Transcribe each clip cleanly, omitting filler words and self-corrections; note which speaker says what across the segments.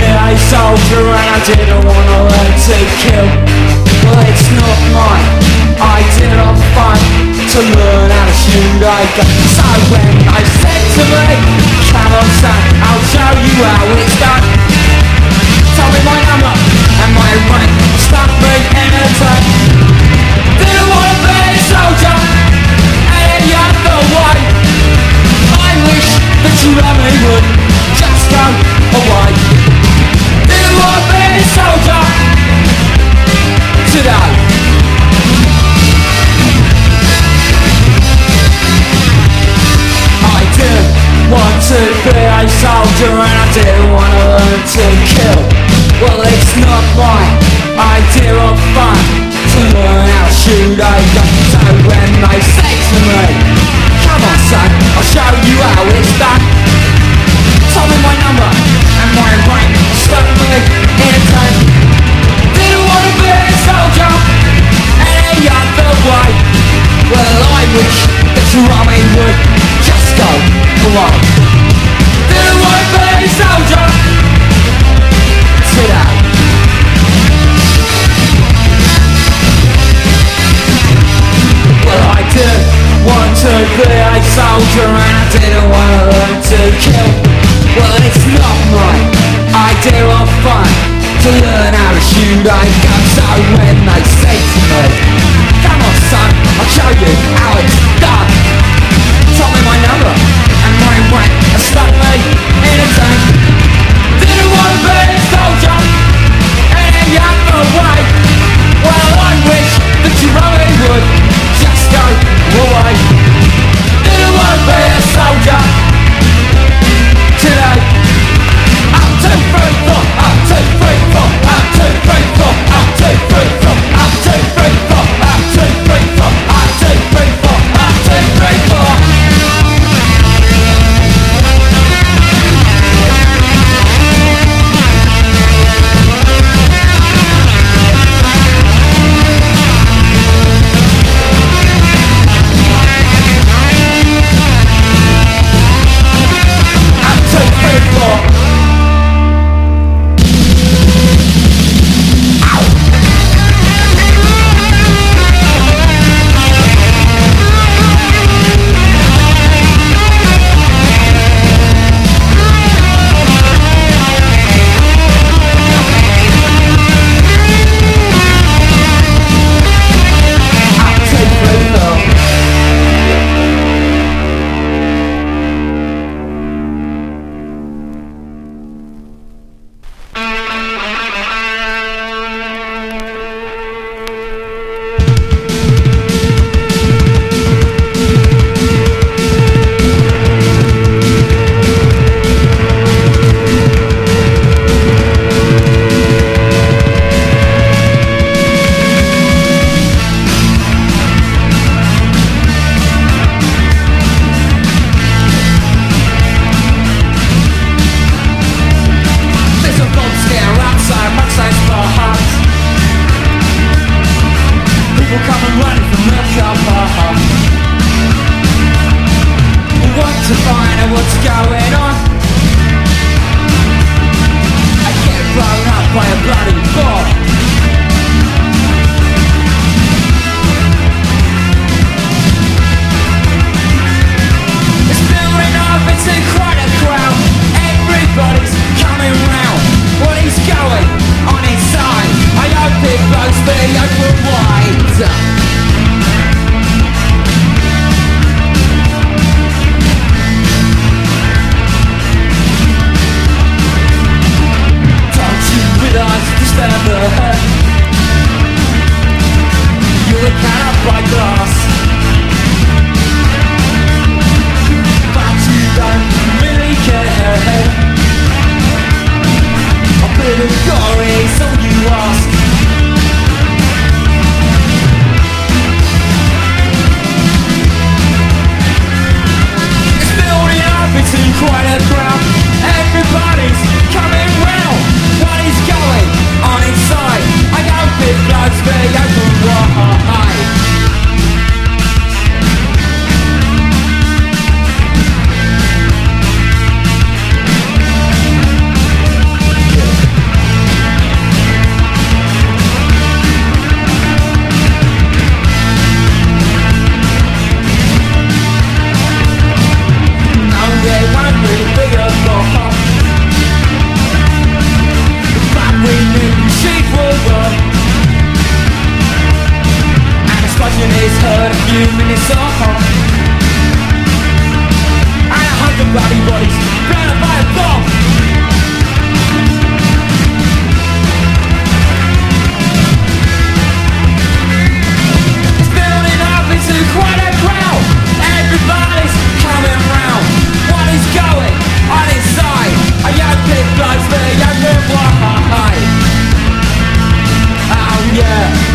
Speaker 1: a soldier and I didn't wanna learn to kill. Well, it's not my idea of fun to learn how to shoot a gun. So when they said to me, come on son, I'll show you how it's done, told me my number and my rank, stuck me in a tank. Didn't wanna be a soldier any other way. I wish that you and me would just go away. Didn't wanna be a soldier today. I didn't want to be a soldier and I didn't want to learn to kill. Well, it's not my idea of fun to learn how to shoot a gun. So when they say to me, come on son, I'll show you how it's done, told me my number and my rank, stuck me in a tank. Didn't want to be a soldier any other way. Well, I wish that your army would just go away. Didn't want to be a soldier today. Well, I didn't want to be a soldier and I didn't want to learn to kill. Well, it's not my idea of fun to learn how to shoot a gun. So when they say to me, come on son, I'll show you how it's done, told me my number and my rank, and stuck me in a tank. Didn't want to be a soldier any other way. Well, I wish that you really would just go away. Didn't want to be a soldier today. Up, 2, 3, 4, up, 2, 3, 4, up, 2, 3, 4, up, 2, 3, 4, up, 2, 3, 4, up, 2, 3, 4, up, 2, 3, 4, up, 2, 3, 4. Stand heard a few minutes off, and 100 bloody bodies blown up by a bomb. It's building up into quite a crowd. Everybody's coming round. What is going on inside? A young kid blows for a younger boy. Oh yeah.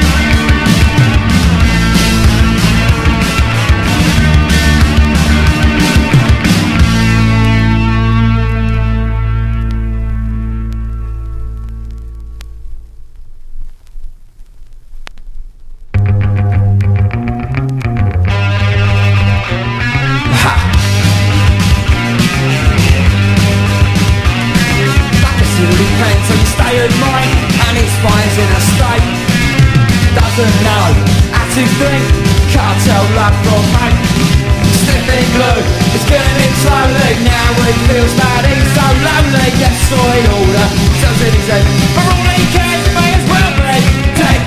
Speaker 1: In a state doesn't know how to think. Cartel love from hate. Sniffing glue, it's killing him slowly. Now he feels bad, he's so lonely. Destroyed order, tells in his head. For all he cares, he may as well be dead.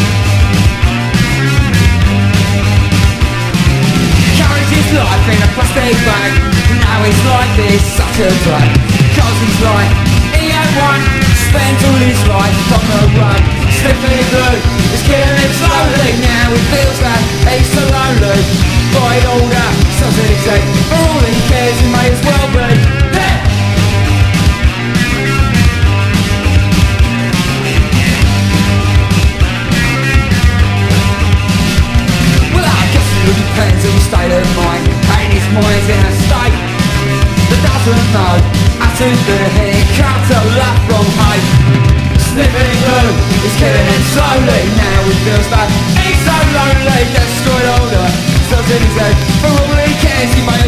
Speaker 1: Carries his life in a plastic bag. Now he's like this, such a drag. Cause he's like, he had one. Spent all his life on the run. Sniffing blue, it's killing him slowly. Now he feels that he's so lonely. By order, sounds in his head. For all he cares, he may as well be dead. Well, I guess it all depends on his state of mind. And his mind's in a state that doesn't know how to do it. Can't tell love from hate. Sniffing blue, it's killing him slowly. Now he feels bad, he's so lonely. Destroyed older, stuff in his head. For all he cares, he may